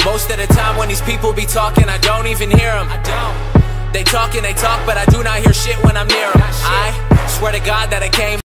Most of the time when these people be talking, I don't even hear them. They talk and they talk, but I do not hear shit when I'm near them. I swear to God that I came